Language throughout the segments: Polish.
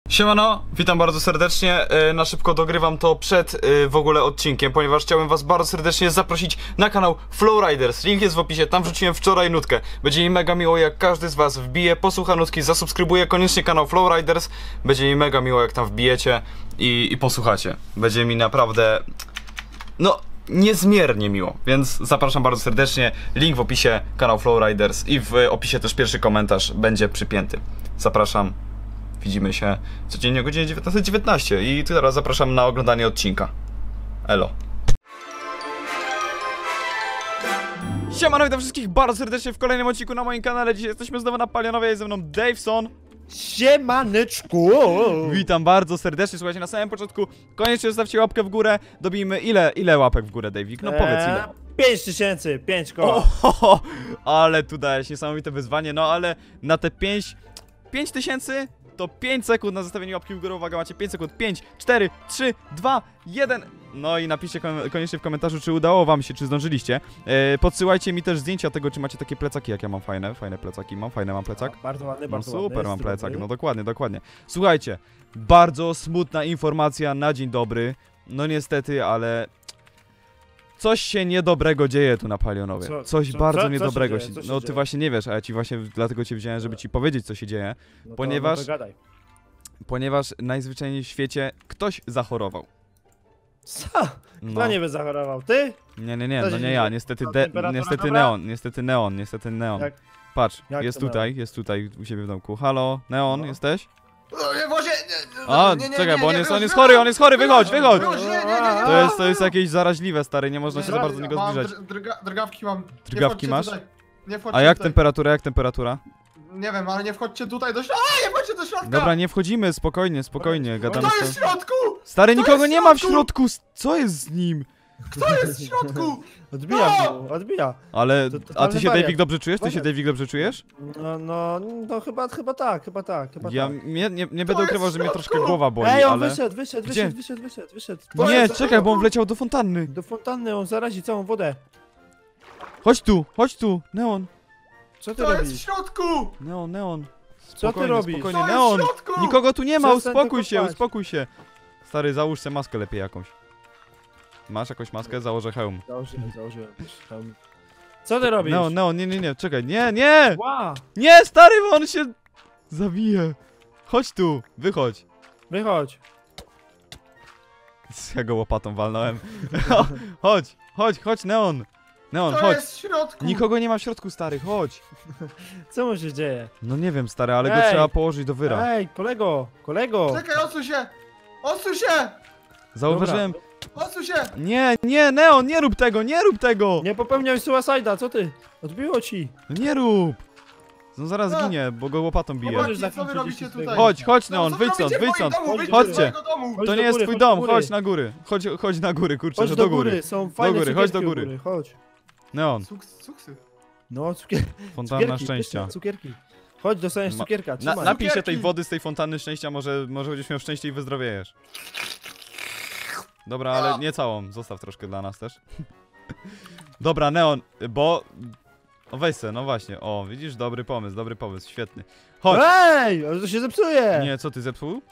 Siemano, witam bardzo serdecznie. Na szybko dogrywam to przed w ogóle odcinkiem, ponieważ chciałbym was bardzo serdecznie zaprosić na kanał Flowriders. Link jest w opisie, tam wrzuciłem wczoraj nutkę. Będzie mi mega miło, jak każdy z was wbije, posłucha nutki, zasubskrybuje koniecznie kanał Flowriders. Będzie mi mega miło, jak tam wbijecie i posłuchacie. Będzie mi naprawdę, no, niezmiernie miło, więc zapraszam bardzo serdecznie. Link w opisie, kanał Flowriders i w opisie też pierwszy komentarz będzie przypięty. Zapraszam. Widzimy się codziennie o godzinie 19:19 i teraz zapraszam na oglądanie odcinka. Elo. Siemano, witam wszystkich bardzo serdecznie w kolejnym odcinku na moim kanale. Dzisiaj jesteśmy znowu na Palionowie, jest ze mną Daveson. Siemaneczku! Witam bardzo serdecznie, słuchajcie, na samym początku koniecznie zostawcie łapkę w górę. Dobijmy ile łapek w górę, Davik? No powiedz ile. 5000, 5 koła. Ale tu dałeś niesamowite wyzwanie, no ale na te 5000 to 5 sekund na zostawienie łapki w górę. Uwaga, macie 5 sekund. 5, 4, 3, 2, 1. No i napiszcie koniecznie w komentarzu, czy udało wam się, czy zdążyliście. Podsyłajcie mi też zdjęcia tego, czy macie takie plecaki, jak ja mam fajne plecaki. Mam plecak. O, bardzo ładny, No bardzo super, ładny, mam plecak, zdrowy. no dokładnie. Słuchajcie, bardzo smutna informacja na dzień dobry. No niestety, ale coś się niedobrego dzieje tu na Palionowie. Coś bardzo niedobrego się dzieje? Co się No ty dzieje? właśnie nie wiesz, a ja ci właśnie dlatego cię wziąłem, żeby ci powiedzieć, co się dzieje. No to, ponieważ- no to gadaj. Ponieważ najzwyczajniej w świecie ktoś zachorował. Co? No. Kto nie by zachorował? Ty? Nie, Co no się nie ja, dzieje? niestety, Co, temperatura niestety dobra? Niestety Neon. Jak? Patrz, Jak jest to jest tutaj u siebie w domku. Halo, Neon, No. jesteś? Nie, może... A, czekaj, bo on jest chory, wychodź! To jest jakieś zaraźliwe, stary, nie można się za bardzo do niego zbliżać. Drgawki mam. Drgawki masz? Nie wchodźcie A jak tutaj. temperatura? Nie wiem, ale nie wchodźcie tutaj do środka. Nie wchodźcie do środka! Dobra, nie wchodzimy, spokojnie, gadamy Kto jest w środku? Stary, Kto nikogo jest w nie ma w środku? środku, co jest z nim? Kto jest w środku? Odbija No! mu, odbija. Ale, To a ty totalny się, wariat. Davik, dobrze czujesz? Ty się, Davik, dobrze czujesz? No chyba tak. Ja nie będę ukrywał, jest że mnie w troszkę środku? głowa boli, Ej, on ale... wyszedł. Gdzie? Wyszedł. To Nie, jest- czekaj, bo on wleciał do fontanny. Do fontanny, on zarazi całą wodę. Chodź tu, Neon. Co ty Kto jest w robisz? środku? Neon. Co ty robisz? Spokojnie, Kto jest w Neon. środku? Nikogo tu nie ma, Przestań tylko spać. uspokój się. Stary, załóż sobie maskę lepiej jakąś. Masz jakąś maskę? Założę hełm. Założyłem. Co ty robisz? Neon, nie, czekaj, nie! Ła! Nie, stary, bo on się zabije. Chodź tu, wychodź. Wychodź. Ja go łopatą walnąłem. Chodź, Neon. Neon, Kto chodź. jest w środku? Nikogo nie ma w środku, stary, chodź. Co mu się dzieje? No nie wiem, stary, ale go Ej. trzeba położyć do wyra. Ej, kolego! Czekaj, odsuń się! Zauważyłem... Odsuń się! Nie, Neon, nie rób tego! Nie popełniaj suicide'a, co ty? Odbiło ci. No nie rób! No zaraz ginie, bo go łopatą bije. Możesz Chłopaki, co wy zakończyć robicie jeszcze tutaj? tego. Chodź, No, Neon, co wyjdź robicie stąd, w moim domu? Wyjdźcie Chodźcie. z mojego domu! Chodź To do nie jest góry, twój chodź do dom, góry. chodź na góry. Chodź na góry, kurczę, Chodź że do góry, są fajne góry, chodź do cukierki u góry. Chodź. Neon, Cuksy. No, fontanna cukierki, szczęścia. pyszne cukierki. Chodź, dostaniesz Ma- cukierka, trzymaj. Napij się tej Cukierki. wody z tej fontanny szczęścia, może będziesz miał szczęście i wyzdrowiejesz. Dobra, ale nie całą, zostaw troszkę dla nas też. Dobra, Neon, bo... O, weź se, no właśnie, o, widzisz, dobry pomysł, świetny. Chodź! Ej, ale to się zepsuje! Nie, co ty zepsuł?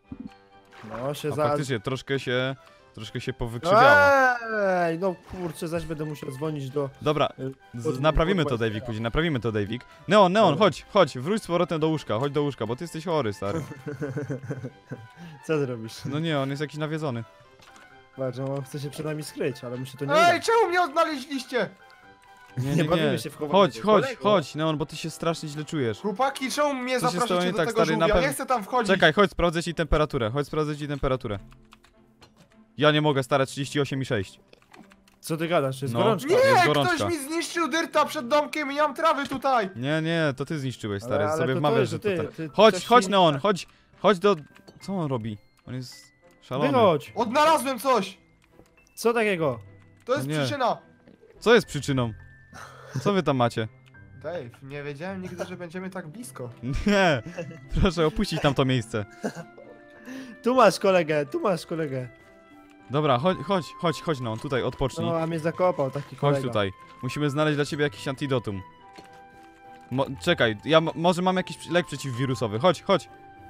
No, się A za... faktycznie, troszkę się powykrzywiało. Ej, no kurczę, zaś będę musiał dzwonić do... Dobra, Od- naprawimy to, od- Davik, później, naprawimy to, Davik. Neon, Dobra. chodź, wróć z powrotem do łóżka, chodź do łóżka, bo ty jesteś chory, stary. Co ty robisz? No nie, on jest jakiś nawiedzony. Patrz, on chce się przed nami skryć, ale mu się to nie Ej, uda. czemu mnie odnaleźliście? Nie bawimy się w chowanie. Chodź, Neon, bo ty się strasznie źle czujesz. Chłopaki, czemu mnie Co się stało zapraszacie nie do tak, tego stary, żółwia? na pewno- Nie chcę tam wchodzić. Czekaj, chodź sprawdzę ci temperaturę. Ja nie mogę, stare 38,6. Co ty gadasz? Jest No. gorączka. jest Nie, gorączka. ktoś mi zniszczył dyrta przed domkiem i nie mam trawy tutaj. Nie, to ty zniszczyłeś, stary, Ale sobie to wmawiasz, jest, że że to ty- tak. ty Chodź, coś Neon, nie- chodź do... Co on robi? On jest szalony. Wychodź! Odnalazłem coś. Co takiego? To jest No nie. przyczyna. Co jest przyczyną? Co wy tam macie? Dave, nie wiedziałem nigdy, że będziemy tak blisko. Nie, proszę opuścić tamto miejsce. Tu masz kolegę. Dobra, chodź, no, tutaj odpocznij. No, a mnie zakopał taki kolega. Chodź tutaj. Musimy znaleźć dla ciebie jakiś antidotum. Czekaj, może mam jakiś lek przeciwwirusowy. Chodź.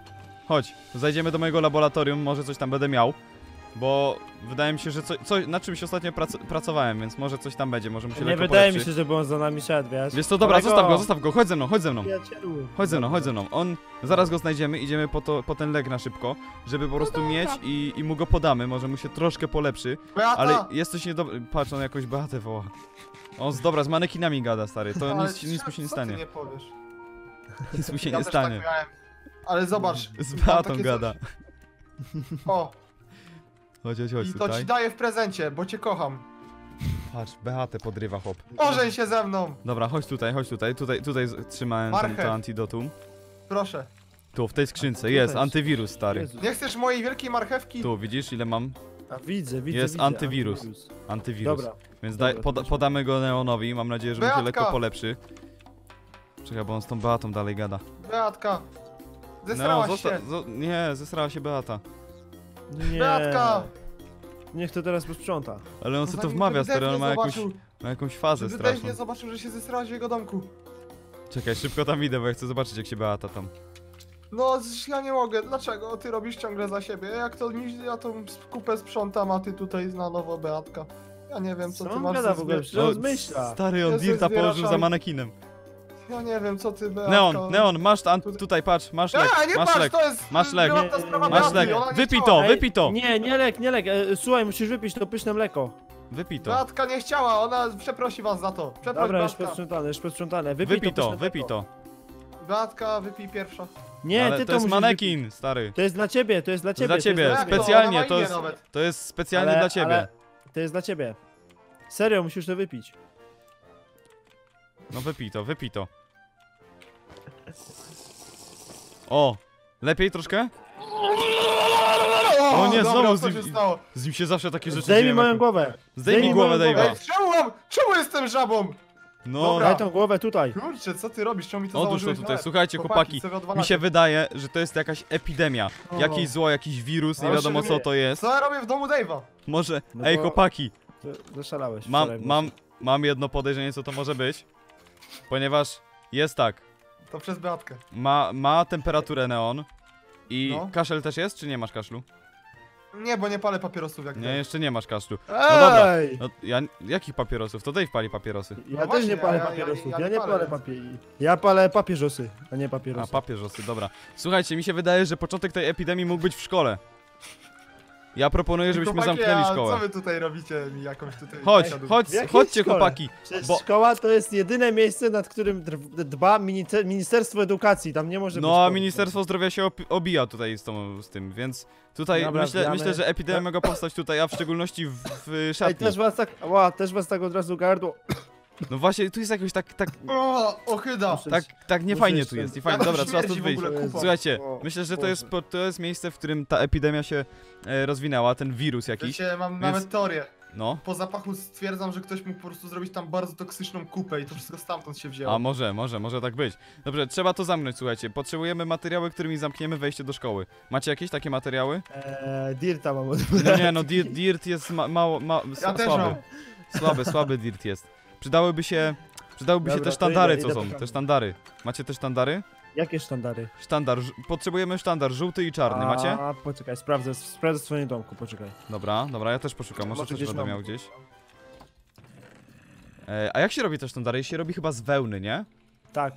chodź, zajdziemy do mojego laboratorium, może coś tam będę miał. Bo wydaje mi się, że nad czymś ostatnio pracowałem, więc może coś tam będzie, może mu się Nie lekko wydaje mi polepszy. się, żeby on za nami szedł, wiesz? Wiesz co, dobra, zostaw go, chodź ze mną, chodź ze mną. Przyjacielu. Chodź ze mną, zaraz go znajdziemy, idziemy po ten lek na szybko, żeby po prostu mieć i mu go podamy, może mu się troszkę polepszy, Beata! ale jest coś niedobry, patrz, on jakoś Beatę woła. Dobra, z manekinami gada, stary, to Ale nic mu się nie co stanie, Ty nie powiesz? nic mu się Ja nie też tak stanie, miałem. Ale zobacz. z mam Beatą takie gada. coś. O, Chodź i to ci tutaj, daję w prezencie, bo cię kocham. patrz, Beatę podrywa chłop. Ożeń się ze mną! Dobra, chodź tutaj, trzymałem Marchew. to antidotum. Proszę. Tu, w tej skrzynce, tutaj jest, jest. antywirus, stary. Jezus. Nie chcesz mojej wielkiej marchewki? Tu, widzisz ile mam? A widzę. Jest antywirus. Antywirus. Dobra. Więc Dobra, to weźmy. podamy go Neonowi, mam nadzieję, że mu się Beatka! lekko polepszy. Czekaj, bo on z tą Beatą dalej gada. Beatka! Zesrałaś się! Nie, zesrała się Beata. Nie. Beatka! Niech to teraz posprząta. Ale on sobie to Zanim wmawia, ten stary, Dave on nie ma zobaczył, jakąś fazę żeby Dave straszną. nie zobaczył, że się zesrałaś w jego domku. Czekaj, szybko tam idę, bo ja chcę zobaczyć jak się Beata tam. No, ja nie mogę. Dlaczego? Ty robisz ciągle za siebie. Jak to ja tą kupę sprzątam, a ty tutaj na nowo, Beatka. Ja nie wiem, co ty on masz gada za w ogóle? zbier- Przecież on zmyśla. Stary, on Jezus, Dirta położył zbieraczami. za manekinem. Ja nie wiem, co ty, Beatka. Neon, masz tutaj, patrz, masz lek, Nie masz patrz, lek. to jest Masz lek. prywatna sprawa Masz Beatki, lek, ona nie wypij chciała. to, wypij to, Nie lek. Słuchaj, musisz wypić to pyszne mleko. wypij to. Beatka nie chciała, ona przeprosi was za to. Przeproś, Dobra, już Beatka. posprzątane. Wypij to, pyszne wypij mleko. to. Beatka, wypij pierwsza. Nie, Ale ty to jest musisz manekin, stary. To jest dla ciebie, to jest dla To jest ciebie. dla ciebie, Jak to? specjalnie, Ona ma to imię jest, nawet. to jest specjalnie dla ciebie. To jest dla ciebie. Serio, musisz to wypić. No wypij to. O, lepiej troszkę? O nie, dobra, znowu co się z stało? nim się zawsze takie rzeczy Zdejmij dzieją. moją głowę. Zdejmij głowę moją Dave'a. Ej, czemu jestem żabą? No, Dobra. Daj tą głowę tutaj. Kurczę, co ty robisz? Czemu mi to odłóż to założyłeś tutaj. na- Słuchajcie, chłopaki, sobie mi odwalacie. się wydaje, że to jest jakaś epidemia. O. Jakieś zło, jakiś wirus, nie Ale wiadomo się co to jest. Co ja robię w domu Dave'a? Może, No ej bo- chłopaki, Zaszalałeś. mam, wczoraj mam, mam jedno podejrzenie co to może być. Ponieważ jest tak, To przez Beatkę. ma temperaturę neon. I No. kaszel też jest, czy nie masz kaszlu? Nie, bo nie palę papierosów jak Nie, Dave. jeszcze nie masz kaszlu. Ej! dobra. No, jakich papierosów? To Dave pali papierosy. Ja No też właśnie, nie palę ja papierosów. nie Ja nie palę, palę więc- papieru. Ja palę papieżosy, a nie A, papierosy. papierosy, dobra. Słuchajcie, mi się wydaje, że początek tej epidemii mógł być w szkole. Ja proponuję, żebyśmy Chłopaki, zamknęli a co szkołę. wy tutaj robicie mi jakąś tutaj... W jakiej Chodźcie szkole? chłopaki. Przecież bo- szkoła to jest jedyne miejsce, nad którym dba Ministerstwo Edukacji. Tam nie może być No a szkoły. Ministerstwo Zdrowia się obija tutaj z tym, więc tutaj Dobra, myślę, wbijamy. że epidemia mogła powstać tutaj, a w szczególności w Ej, szatni. też was tak od razu gardło. No właśnie, tu jest jakoś tak O, ochyda! niefajnie Muszę tu jeszcze- jest, niefajnie. Ja to Dobra, trzeba śmierdzi stąd w ogóle wyjść. kupą. Słuchajcie, O, myślę, że Boże. to jest miejsce, w którym ta epidemia się rozwinęła, ten wirus jakiś. Wiecie, mam Więc- nawet teorię. No. Po zapachu stwierdzam, że ktoś mógł po prostu zrobić tam bardzo toksyczną kupę i to wszystko stamtąd się wzięło. A może tak być. Dobrze, trzeba to zamknąć, słuchajcie. Potrzebujemy materiały, którymi zamkniemy wejście do szkoły. Macie jakieś takie materiały? Dirta mam od... No nie, no Dirt jest mało, Ja też słaby. Słaby Dirt jest. Przydałyby się Dobra, te to sztandary, idę co są. po Te sztandary. Macie te sztandary? Jakie sztandary? Potrzebujemy sztandar żółty i czarny, macie? A, poczekaj, sprawdzę w swoim domku, poczekaj. Dobra, ja też poszukam, może Może też gdzieś będę mam. miał gdzieś. A jak się robi te sztandary? Się robi chyba z wełny, nie? Tak.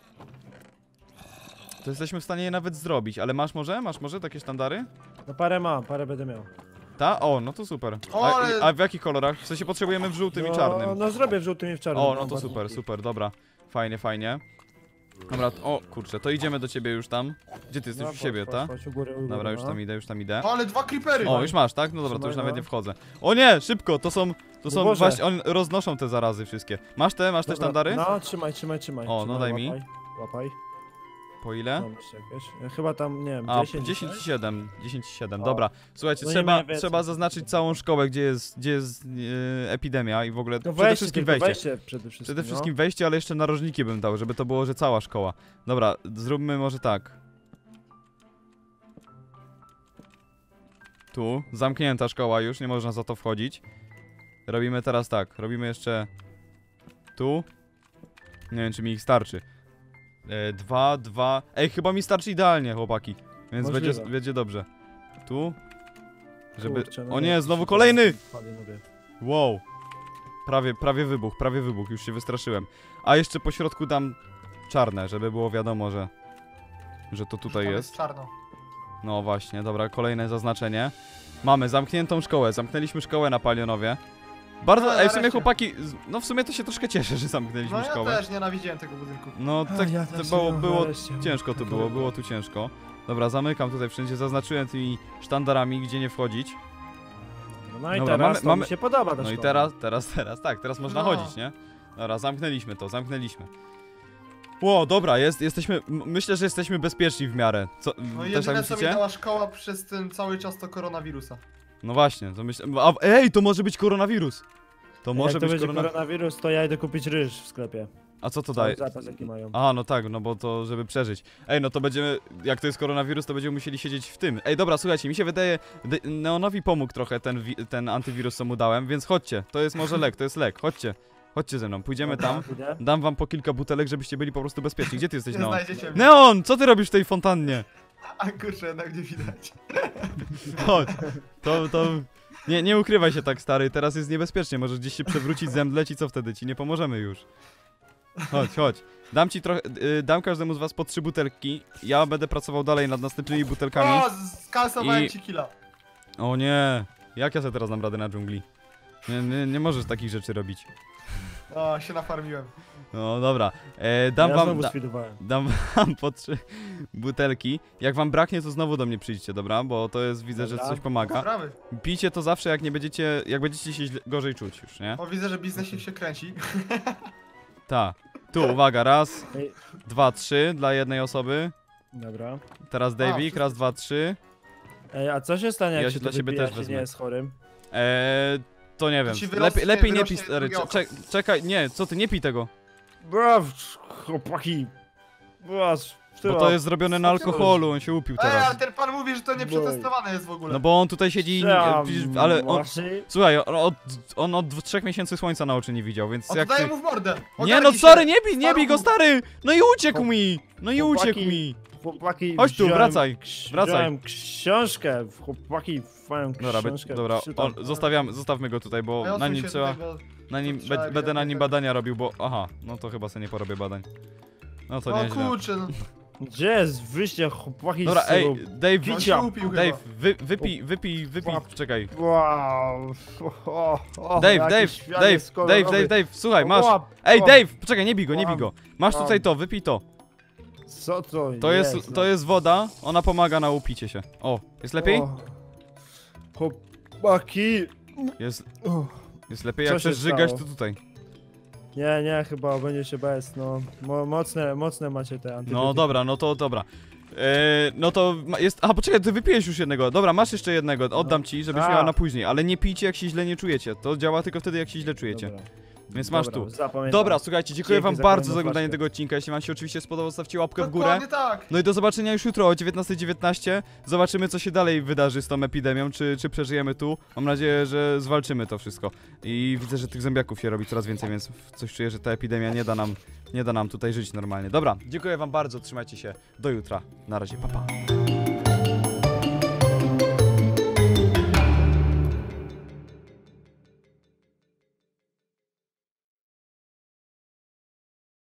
To jesteśmy w stanie je nawet zrobić, ale masz może takie sztandary? No parę będę miał. Ta? O, no to super. O, ale- A w jakich kolorach? W sensie potrzebujemy w żółtym i czarnym. No zrobię w żółtym i w czarnym. O, no mam to bardzo super, dobra. Fajnie. Dobra, o kurczę, to idziemy do ciebie już tam. Gdzie ty jesteś? No, U siebie, tak? chodź, u góry, Dobra, już no. tam idę. O, ale 2 creepery! O, już masz, tak? No dobra, to Trzymaj, już nawet no. nie wchodzę. O nie, szybko, to są Boże. właśnie, oni roznoszą te zarazy wszystkie. Masz te Dobra, sztandary? No, trzymaj. O, no Trzymaj, daj mi. Łapaj. Po ile? No, jeszcze jakieś. Chyba tam, nie wiem, A, 10. 10,7, O. dobra. Słuchajcie, No nie ma więcej. trzeba zaznaczyć całą szkołę, gdzie jest epidemia i w ogóle No przede wszystkim wejście. przede wszystkim. Przede wszystkim wejście, ale jeszcze narożniki bym dał, żeby to było, że cała szkoła. Dobra, zróbmy może tak. Tu, zamknięta szkoła już, nie można za to wchodzić. Robimy teraz tak, robimy jeszcze tu. Nie wiem, czy mi ich starczy. 2. Ej, chyba mi starczy idealnie, chłopaki. Więc Możliwe. będzie dobrze. Tu? Żeby... Kurczę, no O nie, znowu kolejny! Mówię. Wow. Prawie wybuch, już się wystraszyłem. A jeszcze po środku dam czarne, żeby było wiadomo, że to tutaj Tam jest. czarno. No właśnie, dobra, kolejne zaznaczenie. Mamy zamkniętą szkołę, zamknęliśmy szkołę na Palionowie. Bardzo, No, w sumie nareszcie. chłopaki, no w sumie to się troszkę cieszę, że zamknęliśmy No ja szkołę. też nienawidziłem tego budynku. No A, tak, ja to też było, nie, było nareszcie. ciężko tu było tu ciężko. Dobra, zamykam tutaj wszędzie, zaznaczyłem tymi sztandarami, gdzie nie wchodzić. No i Dobra, teraz mamy- mi się podoba ta No i szkoła. teraz można No. chodzić, nie? Dobra, zamknęliśmy to, zamknęliśmy. Ło, dobra, jesteśmy, myślę, że jesteśmy bezpieczni w miarę. Co, No też tak jedyne co mi myślicie? dała szkoła przez ten cały czas to koronawirusa. No właśnie, to myślę, ej, to może być koronawirus. To może Jak to być będzie koronawirus. koronawirus, to ja idę kupić ryż w sklepie. A co to Cały daje? zapas jaki mają. A, no tak, no bo to żeby przeżyć. Ej, no to będziemy, jak to jest koronawirus, to będziemy musieli siedzieć w tym. Ej, dobra, słuchajcie, mi się wydaje, Neonowi pomógł trochę ten antywirus, co mu dałem, więc chodźcie, to jest może lek, to jest lek, chodźcie. Chodźcie ze mną, pójdziemy tam, Idę. dam wam po kilka butelek, żebyście byli po prostu bezpieczni. Gdzie ty jesteś, Nie Neon? znajdziecie mnie. Neon, co ty robisz w tej fontannie? A kurczę, jednak nie widać. Chodź, to... Nie ukrywaj się tak, stary, teraz jest niebezpiecznie, możesz gdzieś się przewrócić, zemdleć i co wtedy? Ci nie pomożemy już. Chodź. Dam ci trochę, dam każdemu z was po 3 butelki, ja będę pracował dalej nad następnymi butelkami. O, skasowałem I- ci killa. O nie, jak ja sobie teraz dam radę na dżungli? Nie możesz takich rzeczy robić. O, się nafarmiłem. No dobra, dam Ja wam... znowu sfidowałem. Dam wam po 3 butelki. Jak wam braknie, to znowu do mnie przyjdźcie, dobra? Bo to jest, widzę, że Dobra. coś pomaga. Sprawy. Pijcie to zawsze, jak będziecie się gorzej czuć już, nie? O, widzę, że biznesik się kręci. Ta. Tu, uwaga, raz, Ej, 2, 3 dla jednej osoby. dobra. Teraz Davik, wszyscy- raz, 2, 3. Ej, a co się stanie, jak Ja się się to dla siebie wypije, też jak się wezmę. nie jest chorym? To nie wiem. ci wyrośnie- Lepiej nie wyrośnie pij, stary. drugie oko. Czekaj, nie, co ty, nie pij tego. Braw, chłopaki. Braw, Bo to jest zrobione na Co ty alkoholu, on się upił Ej, ale teraz. ten pan mówi, że to nie przetestowane jest w ogóle. No bo on tutaj siedzi, ale on... Słuchaj, on od 3 miesięcy słońca na oczy nie widział, więc O, jak to daję ty... mu w mordę. Nie no, Ogarnij sorry, się. nie bij go, stary! No i uciekł Chłop- mi! No i chłopaki. uciekł mi! Chłopaki, Chodź tu, wziąłem wracaj, wracaj. Wziąłem książkę, chłopaki mają Dobra, książkę. dobra, czytam. zostawmy go tutaj, Ej, bo na odsuń nim się trzeba... tutaj, bo- Na nim, trzeba będę na nim ewidentnie- badania robił, bo... Aha, no to chyba sobie nie porobię badań. No to O nieźle. kurczę, no. Gdzie jest wyjście, chłopaki? Dobra, z tego- ej, Dave, On Picia. się upił Dave, chyba. wypij, czekaj. Wow. Dave, słuchaj, masz... Ej, Dave, poczekaj, nie bij go. Masz Łap. tutaj to, wypij to. Co to To jest woda, ona pomaga na upicie się. O, jest lepiej? O. Chłopaki. O. Jest lepiej, Co jak się chcesz żygać, to stało? tutaj. Nie, chyba będzie się bez, no. Mocne macie te antybiotyki. No dobra, no to dobra. No to jest... A poczekaj, ty wypijesz już jednego. Dobra, masz jeszcze jednego, oddam ci, żebyś A. miała na później. Ale nie pijcie, jak się źle nie czujecie. To działa tylko wtedy, jak się źle czujecie. Dobra. Więc masz Dobra, tu. zapamiętam. Dobra, słuchajcie, dziękuję Dzięki wam za bardzo za kolejną oglądanie flaszkę. tego odcinka. Jeśli wam się oczywiście spodobał, zostawcie łapkę w górę. Dokładnie tak. No i do zobaczenia już jutro o 19:19. Zobaczymy, co się dalej wydarzy z tą epidemią, czy przeżyjemy tu. Mam nadzieję, że zwalczymy to wszystko. I widzę, że tych zombiaków się robi coraz więcej, więc coś czuję, że ta epidemia nie da nam tutaj żyć normalnie. Dobra, dziękuję wam bardzo, trzymajcie się. Do jutra. Na razie, pa pa.